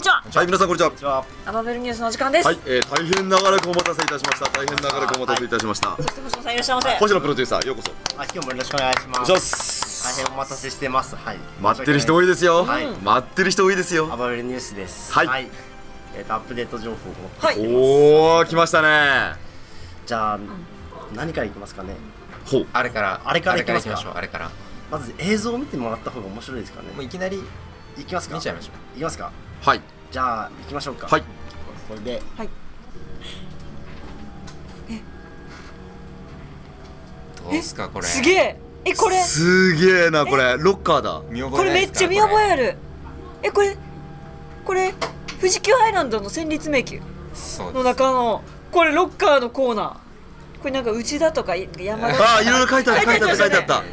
ちは。 はい、皆さんこんにちは。 アバベルニュースの時間です。 はい、大変長らくお待たせいたしました。大変長らくお待たせいたしました。 そして星野さんいらっしゃいませ。 星野プロデューサー、ようこそ。 今日もよろしくお願いします。 お願いします。 大変お待たせしてます。はい。 待ってる人多いですよ。 はい。 待ってる人多いですよ。 アバベルニュースです。 はい。 アップデート情報をはい。 おお、来ましたね。 じゃあ何からいきますかね。 ほう。 あれからいきましょう。 あれから。 まず映像を見てもらった方が面白いですかね。 もういきなりいきますか。 見ちゃいましょう。いきますか。 はい。 じゃあ行きましょうか。 はい。 これで。 はい。 どうすかこれ。 すげえ。これ。 すげえなこれ。ロッカーだ。 これめっちゃ見覚えある。これ富士急ハイランドの戦慄迷宮の中のこれロッカーのコーナー。これなんか内田とか山田。 ああ、いろいろ書いてあった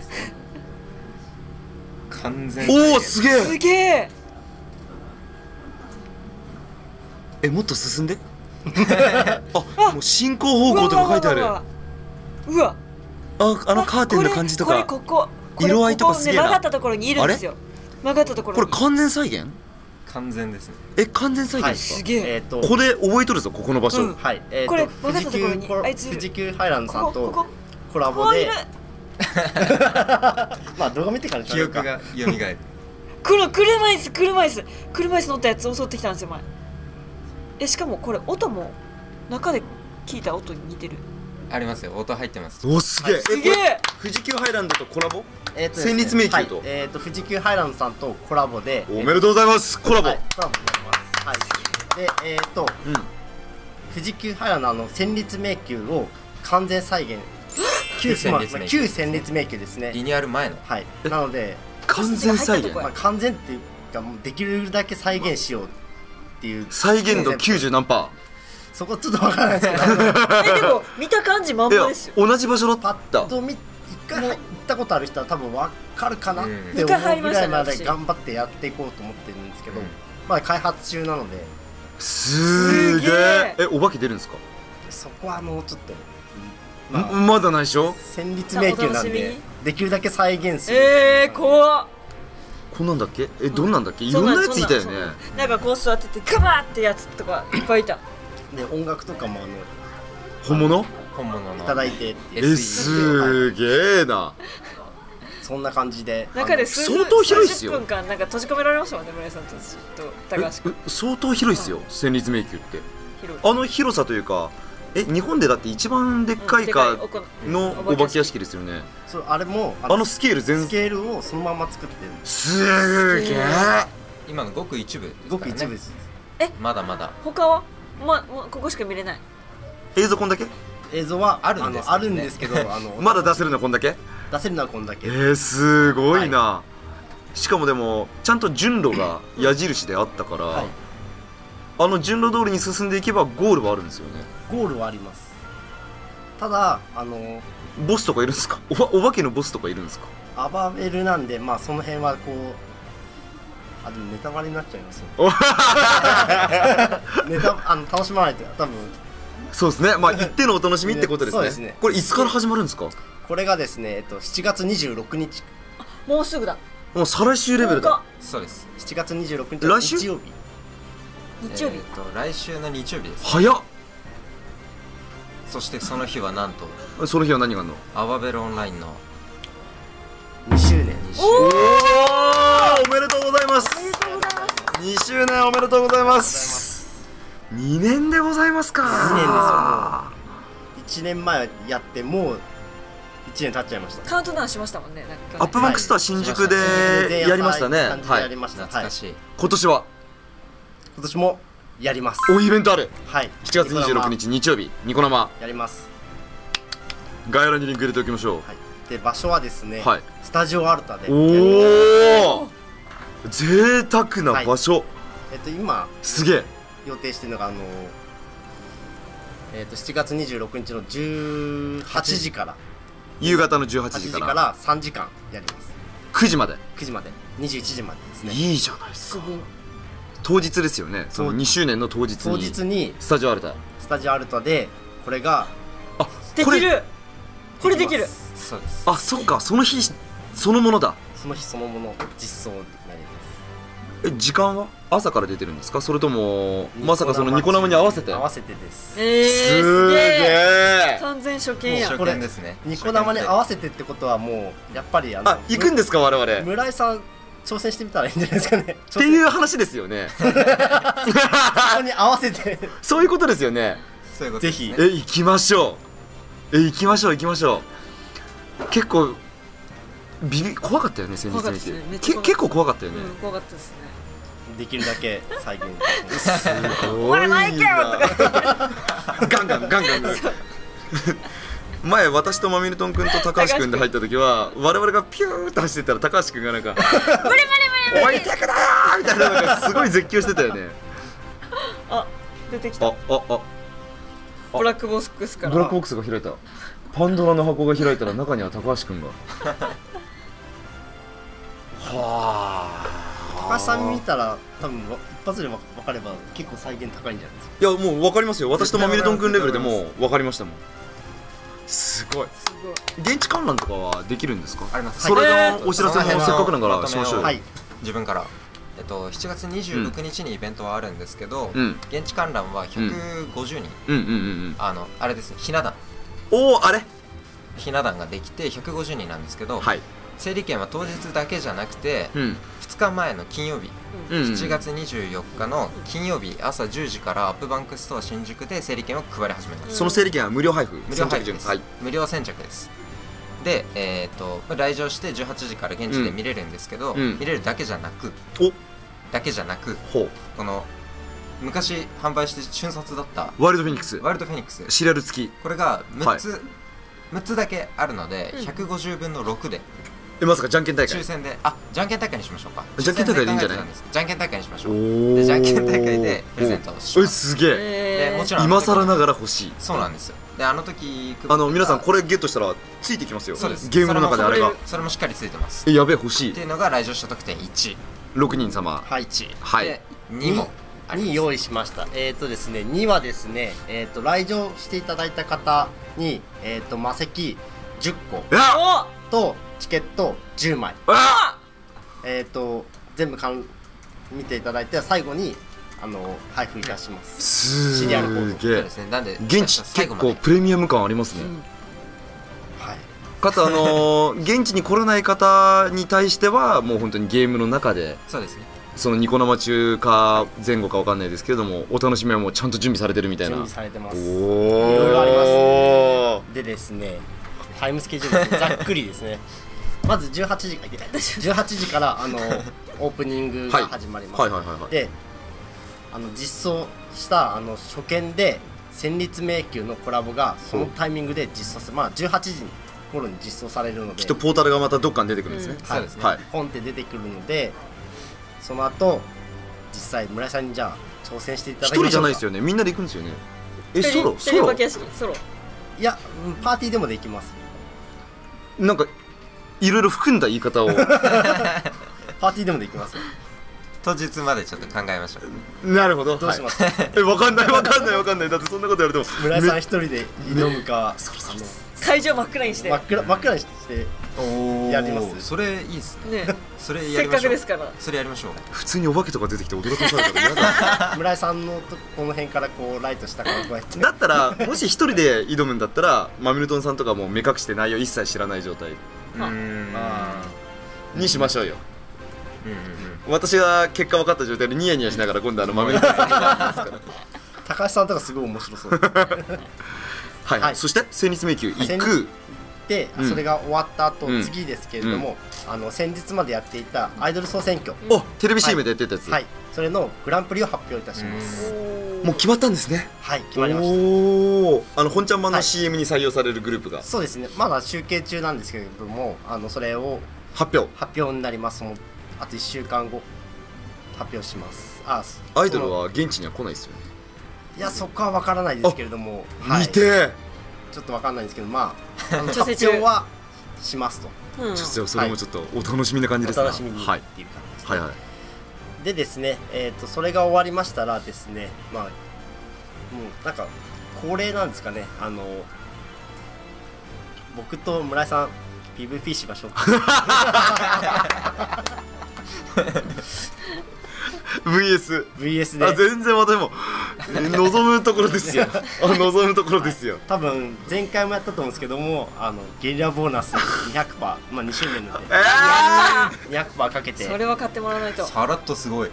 完全。 おお、すげえ。 すげえ。 もっと進んで。あ、もう進行方向とか書いてある。 うわ。 あのカーテンの感じとか。色合いとかすげえな。 曲がったところにいるんですよ。曲がったところ。 これ完全再現？ 完全ですね。 完全再現ですか？ すげえ。 ここで覚えとるぞ、ここの場所。 はい。 これ曲がったところにあいついる。 富士急ハイランドさんとコラボで。まあ動画見てから記憶が蘇る。 車椅子乗ったやつ襲ってきたんですよ前。しかもこれ音も中で聞いた音に似てる。 ありますよ、音入ってます。 お、すげえ。 すげえ。 富士急ハイランドとコラボ？ 戦慄迷宮と。 富士急ハイランドさんとコラボで。 おめでとうございます。コラボ。 コラボになります。はい。で富士急ハイランドの戦慄迷宮を完全再現。旧戦慄迷宮ですね。 リニューアル前の。 はい。なので完全再現。 完全っていうかもうできるだけ再現しようっていう。 再現度90何パー？ そこちょっとわからないですけど。 でも見た感じまんまですよ。 同じ場所だった。 パッと一回行ったことある人は多分わかるかなって思うぐらいまで頑張ってやっていこうと思ってるんですけど、まだ開発中なので。 すげえ。お化け出るんですか？ そこはちょっとまだないでしょ？ 戦慄迷宮なんでできるだけ再現する。 怖っ。 こんなんだっけ？どんなんだっけ？いろんなやついたよね。 なんかこう座っててガバーってやつとかいっぱいいた。 で音楽とかも本物のいただいて。 すげえな。 そんな感じで相当広いっすよ。 30分間なんか閉じ込められましたもんね、村井さんと高橋君。 相当広いっすよ、戦慄迷宮って。あの広さというか、日本でだって一番でっかいかのお化け屋敷ですよね。 あれもあのスケールスケールをそのまま作ってる。 すげえ。 今のごく一部。 ごく一部です。 まだまだ。 他はもうここしか見れない。 映像こんだけ？ 映像はあるんですけど、 まだ出せるのはこんだけ？ 出せるのはこんだけ。 すごいな。しかもでもちゃんと順路が矢印であったから、あの順路通りに進んでいけばゴールはあるんですよね。 ゴールはあります。ただボスとかいるんですか？お化けのボスとかいるんですか？ アバベルなんで、まあその辺はこうでもネタバレになっちゃいますよ。楽しまないと多分。 そうですね。まあ行ってのお楽しみってことですね。 そうですね。 これいつから始まるんですか？ これがですね、7月26日。 もうすぐだ。 もう再来週レベルだ。 そうです。 7月26日の日曜日。 日曜日。 来週の日曜日です。 早っ。 そしてその日はなんと。 その日は何があるの？ アバベルオンラインの 2周年。 おめでとうございます。2周年おめでとうございます。2年でございますか。 2年ですよ。1年前やってもう1年経っちゃいました。 カウントダウンしましたもんね。 アップマックスとは新宿でやりましたね。 はい。懐かしい。 今年もやります。 イベントある。 はい。 7月26日日曜日ニコ生やります。 概要欄にリンク入れておきましょう。 で場所はですね、 はい、 スタジオアルタで。 おお、贅沢な場所。 今すげえ予定してるのが7月26日の18時から夕方の18時から 3時間やります。 9時まで 21時までですね。 いいじゃないですか。当日ですよね。その2周年の当日にスタジオアルタでこれができる。これできる。 そうです。 そっか、その日そのものだ。 その日そのもの実装になりま時間は朝から出てるんですか、それともまさかそのニコ生に合わせて？ 合わせてです。 すげえ。 完全初見や。 初見ですね。 ニコ生に合わせてってことはもうやっぱり行くんですか我々。 村井さん挑戦してみたらいいんじゃないですかね。 っていう話ですよね。 そこに合わせてそういうことですよね。 そういうことですね。 ぜ行きましょう。行きましょう。結構怖かったよね、先日見て。結構怖かったよね。 怖かったですね。 できるだけ再現。 すごい。 お前マイケルとかガンガン前私とマミルトン君と高橋君で入った時は我々がピューって走ってたら高橋君がなんか「おいテクだよ!」みたいな、なんかすごい絶叫してたよね。 あ、出てきた。ブラックボックスから。 ブラックボックスが開いた。パンドラの箱が開いたら中には高橋君が。 高橋さん見たら多分一発で分かれば結構再現高いんじゃないですか。 いやもう分かりますよ。私とマミルトン君レベルでもう分かりましたもん。すごい。現地観覧とかはできるんですか？ あります。 それのお知らせもせっかくだからしましょう。 自分から7月26日にイベントはあるんですけど、現地観覧は150人、あれですね、ひな壇、ひな壇ができて150人なんですけど、整理券は当日だけじゃなくて2日前の金曜日、7月24日の金曜日朝10時からアップバンクストア新宿で整理券を配り始めます。 その整理券は無料配布？ 無料配布です。無料先着です。で、来場して18時から現地で見れるんですけど、見れるだけじゃなくこの昔販売して瞬殺だったワイルドフェニックスシリアル付き、これが6つだけあるので150分の6でまさかじゃんけん大会抽選でじゃんけん大会にしましょうか。 じゃんけん大会でいいんじゃない？ じゃんけん大会にしましょう。でじゃんけん大会でプレゼントをします。 すげえ。 でもちろん今更ながら欲しい。 そうなんですよ。で時皆さんこれゲットしたらついてきますよ。 そうです。 ゲームの中であれがそれもしっかりついてます。 やべえ欲しいっていうのが来場者特典1、 6人様 1で2も 2用意しました。ですね、2はですね、来場していただいた方に魔石10個とチケット10枚全部見ていただいて最後に配布いたします。シリアルコード。 すげえ。なんで現地結構プレミアム感ありますね。かつ現地に来れない方に対してはもう本当にゲームの中で、 そうですね、 そのニコ生中か前後かわかんないですけれどもお楽しみはもうちゃんと準備されてるみたいな。 準備されてます。いろいろあります。でですね、タイムスケジュールですね、ざっくりですね。まず18時からオープニングが始まります。で実装した初見で戦慄迷宮のコラボがそのタイミングで実装18時頃に実装されるので、 きっとポータルがまたどっかに出てくるんですね。 そうですね、ポンって出てくるので、その後実際村井さんにじゃあ挑戦していただきましょうか。 一人じゃないですよね、みんなで行くんですよね。ソロいやパーティーでもできます。 なんかいろいろ含んだ言い方をパーティーでもできます。 当日までちょっと考えましょう。 なるほど。 どうしますか？ わかんない。だってそんなことやると村井さん一人で挑むか、 会場真っ暗にして真っ暗にしてやります。 それいいっすね。それせっかくですから。 それやりましょう。 普通にお化けとか出てきて驚かされたら嫌だ。 村井さんのこの辺からこうライトしたからだったらもし一人で挑むんだったらマミルトンさんとかも目隠して内容一切知らない状態にしましょうよ。私が結果分かった状態でニヤニヤしながら今度マミルトンさんとかますから。 高橋さんとかすごい面白そう。 はい。そして戦慄迷宮行くで、それが終わった後、次ですけれども、先日までやっていたアイドル総選挙、 テレビ CM でやってたやつ、 それのグランプリを発表いたします。 もう決まったんですね。 はい、決まりました。 本ちゃん版の CM に採用されるグループが、 そうですね、まだ集計中なんですけれども、それを発表になります。あと1週間後発表します。 アイドルは現地には来ないですよね。 いや、そこは分からないですけれども、 見てちょっと分かんないんですけど、発表はしますと。 それもちょっとお楽しみな感じですね。 お楽しみにっていう感じですね。でですね、それが終わりましたらですね、もうなんか恒例なんですかね、僕と村井さん PVP しましょうか。 VS で全然私も望むところですよ望むところですよ。 多分前回もやったと思うんですけども、ゲリラボーナス 200%、まあ2周年なんで、200% かけて、 それは買ってもらわないと。 さらっとすごい。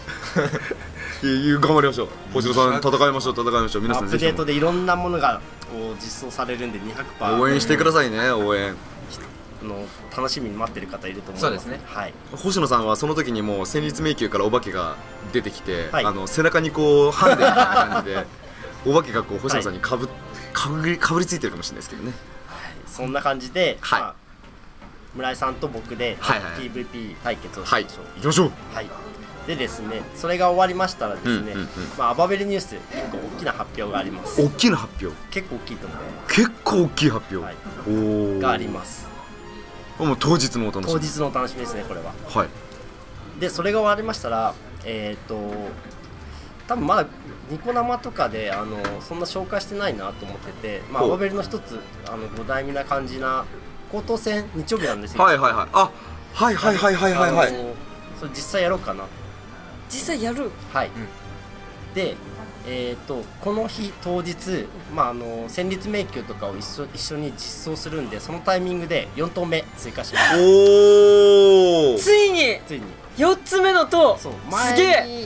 頑張りましょう。星野さん戦いましょう皆さん。 アップデートでいろんなものがこう実装されるんで 200% 応援してくださいね。応援楽しみに待ってる方いると思います。 そうですね。 はい。 星野さんはその時にもう戦慄迷宮からお化けが出てきて、背中にこうハンデみたいな感じでお化けがこう星野さんにかぶりついてるかもしれないですけどね。 そんな感じで、村井さんと僕で PVP 対決をしましょう。 行きましょう。 はい。でですね、それが終わりましたらですね、アバベルニュース1個大きな発表があります。 大きな発表。 結構大きいと思う。 結構大きい発表があります。 もう当日のお楽しみ。 当日のお楽しみですね、これは。 はい。 でそれが終わりましたら、多分まだニコ生とかでそんな紹介してないなと思ってて、アバベルの一つ5代目な感じな高等戦日曜日なんですよ。 はいはいはい。あ、はいはいはいはいはいはい。 それ実際やろうかな。 実際やる。 はい。で、この日当日、戦慄迷宮とかを一緒に実装するんで、そのタイミングで4投目追加します。 おお。 ついに4つ目の塔。 そう。 すげえ。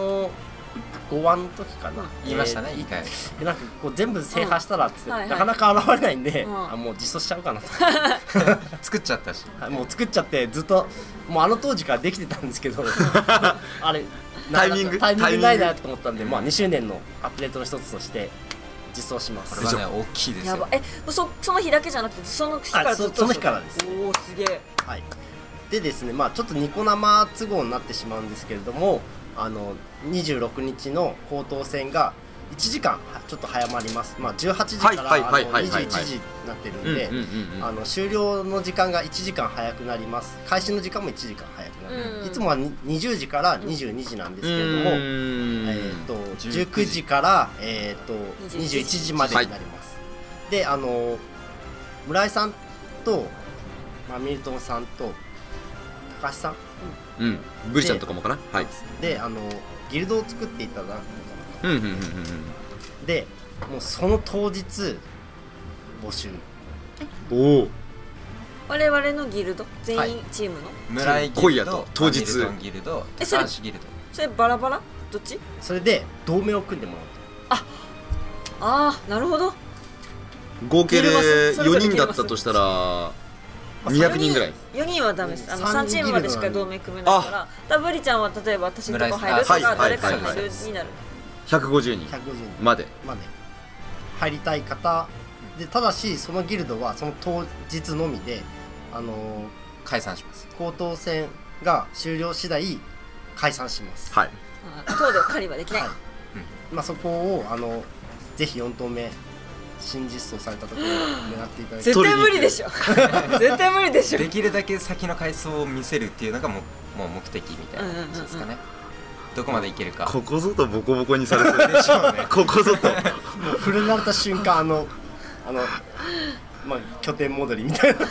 5話の時かな言いましたね、1回。 なんかこう全部制覇したらっつってなかなか現れないんで、もう実装しちゃおうかなと。 作っちゃったし、 もう作っちゃってずっともうあの当時からできてたんですけどあれタイミングないなと思ったんで、2周年のアップデートの一つとして実装します。 これはね大きいですよ。 その日だけじゃなくてその日からずっと。 その日からです。 おお、すげえ。 はい。でですね、ちょっとニコ生都合になってしまうんですけれども、26日の高等戦が1時間ちょっと早まります。18時から21時になってるんで、終了の時間が1時間早くなります。開始の時間も1時間早くなる。いつもは20時から22時なんですけれども、19時から21時までになります。で、村井さんとミルトンさんと高橋さん、 ブリちゃんとかもかな。はい。 でギルドを作っていただくのかな。でもうその当日募集。 おお。 我々のギルド全員チームの村井ギルド、当日ギルド、男子ギルド。 それバラバラ？どっち？ それで同盟を組んでもらうと。なるほど。 合計で4人だったとしたら200人ぐらい。 4人はダメです。3チームまでしか同盟組めないから、ブリちゃんは例えば私のとこ入るとか誰か入るになる。 150人まで入りたい方で、ただしそのギルドはその当日のみで解散します。 高等戦が終了次第解散します。 はい。 塔で狩りはできない。 そこをぜひ4投目新実装されたところを狙っていただいて。 絶対無理でしょ。絶対無理でしょ。 できるだけ先の階層を見せるっていうのがもう目的みたいな感じですかね。どこまでいけるか。 ここぞとボコボコにされてるでしょうね。ここぞと。 もうフルになった瞬間拠点戻りみたいな。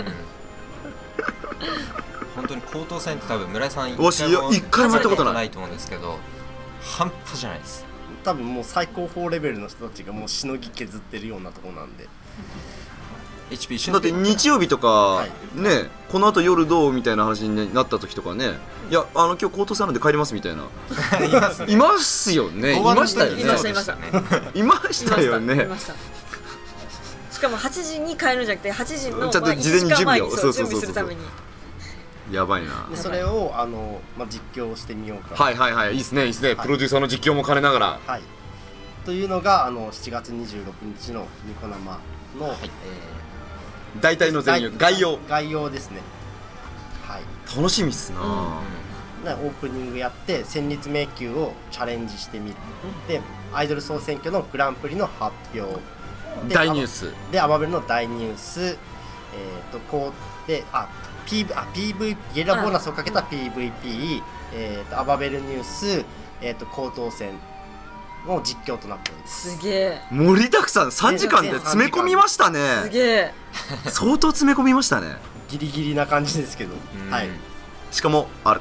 本当に高等戦って多分村井さん一回もやったことないと思うんですけど、半端じゃないです。 多分もう最高峰レベルの人たちがもうしのぎ削ってるようなところなんで。 だって日曜日とかね、このあと夜どうみたいな話になった時とかね、いや今日高等戦なんで帰りますみたいな、いますよね。いましたよね。いましたよね。 しかも8時に帰るんじゃなくて8時のちゃんと事前に準備を準備するために。 やばいな。 それを実況してみようか。 はいはいはい、いいですねいいですね。プロデューサーの実況も兼ねながら。 はい。というのが7月26日のニコ生の大体の全容、 概要ですね。はい。 楽しみっすな。 オープニングやって戦慄迷宮をチャレンジしてみる。でアイドル総選挙のグランプリの発表。 大ニュース。 でアバベルの大ニュース。こうでPV ゲリラボーナスをかけた PVP、アバベルニュース、高等戦の実況となっております。 すげえ。 盛りだくさん3時間で詰め込みましたね。 すげえ。 相当詰め込みましたね。 ギリギリな感じですけど。はい。 しかも新た。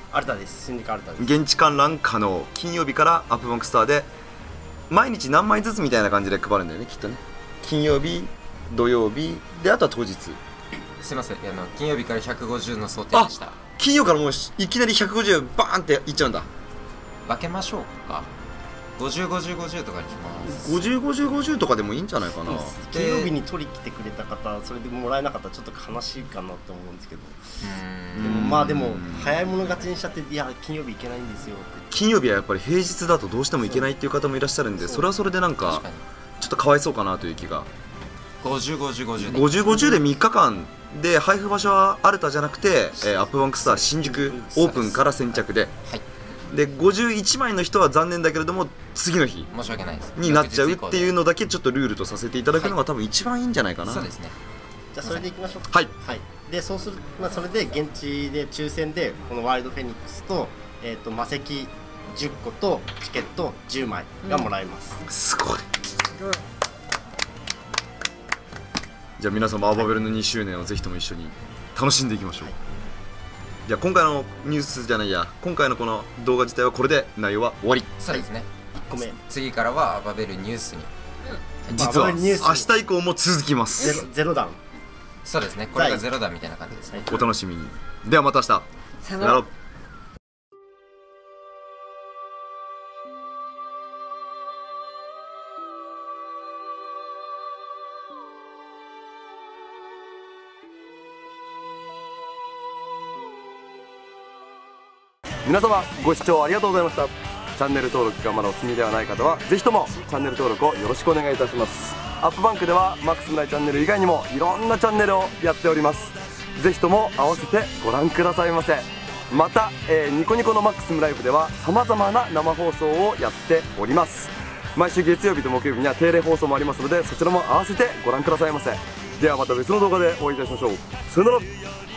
アルタです。新宿アルタです。 現地観覧可能。金曜日からアップバンクスターで毎日何枚ずつみたいな感じで配るんだよね、きっとね。金曜日、土曜日で、あとは当日。 すいません、金曜日から150の想定でした。 金曜からもういきなり150バーンっていっちゃうんだ。 分けましょうか。50、50、50とかにします。 50、50、50とかでもいいんじゃないかな。 金曜日に取り来てくれた方、それでもらえなかったらちょっと悲しいかなと思うんですけど。でも早い者勝ちにしちゃって、いや金曜日行けないんですよって。 金曜日はやっぱり平日だとどうしても行けないっていう方もいらっしゃるんで、それはそれでなんかちょっとかわいそうかなという気が。 50、50、50 50、50で3日間で、配布場所はアルタじゃなくて、アップバンクスター新宿オープンから先着で、で51枚の人は残念だけれども次の日申し訳ないですになっちゃうっていうのだけちょっとルールとさせていただくのが多分一番いいんじゃないかな。 そうですね。 じゃあそれでいきましょうか。 はい、 でそうする、それで現地で抽選でこのワイルドフェニックスと、魔石10個とチケット10枚がもらえます。 すごい。じゃあ皆様アバベルの2周年をぜひとも一緒に楽しんでいきましょう。じゃあ今回のニュースじゃないや、今回のこの動画自体はこれで内容は終わり。 そうですね。 1個目、 次からはアバベルニュースに、 実は明日以降も続きます。 ゼロ弾。 そうですね、これがゼロ弾みたいな感じですね。 お楽しみに。ではまた明日、さよなら。 皆様ご視聴ありがとうございました。チャンネル登録がまだお済みではない方はぜひともチャンネル登録をよろしくお願いいたします。アップバンクではマックス村井チャンネル以外にもいろんなチャンネルをやっております。ぜひとも合わせてご覧くださいませ。また、ニコニコのマックス村井部ではさまざまな生放送をやっております。毎週月曜日と木曜日には定例放送もありますので、そちらも合わせてご覧くださいませ。ではまた別の動画でお会いいたしましょう。さよなら。